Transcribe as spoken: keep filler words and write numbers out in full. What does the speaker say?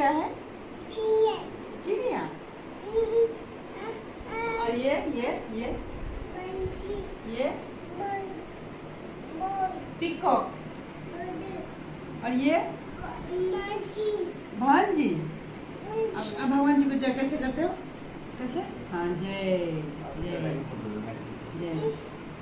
क्या है? चिड़िया। और ये ये ये ये पिकॉक। और ये भांजी। अब अब भगवान जी को जय कैसे करते हो? कैसे? हाँ जय जय जय।